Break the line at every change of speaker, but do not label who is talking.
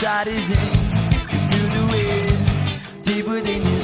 inside is in. You feel the way deep within you.